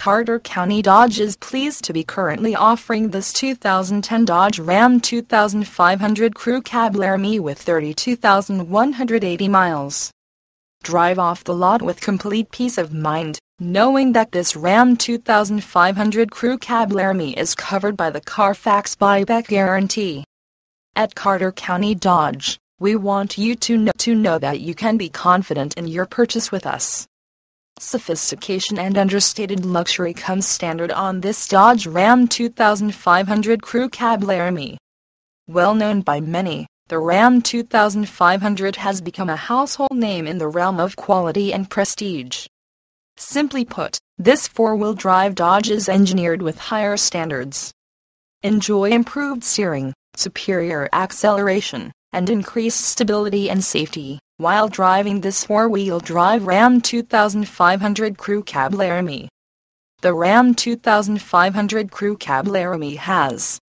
Carter County Dodge is pleased to be currently offering this 2010 Dodge Ram 2500 Crew Cab Laramie with 32,180 miles. Drive off the lot with complete peace of mind, knowing that this Ram 2500 Crew Cab Laramie is covered by the CARFAX buyback guarantee. At Carter County Dodge, we want you to know that you can be confident in your purchase with us. Sophistication and understated luxury comes standard on this Dodge Ram 2500 Crew Cab Laramie. Well known by many, the Ram 2500 has become a household name in the realm of quality and prestige. Simply put, this four-wheel drive Dodge is engineered with higher standards. Enjoy improved steering, superior acceleration, and increased stability and safety while driving this four-wheel drive Ram 2500 Crew Cab Laramie. The Ram 2500 Crew Cab Laramie has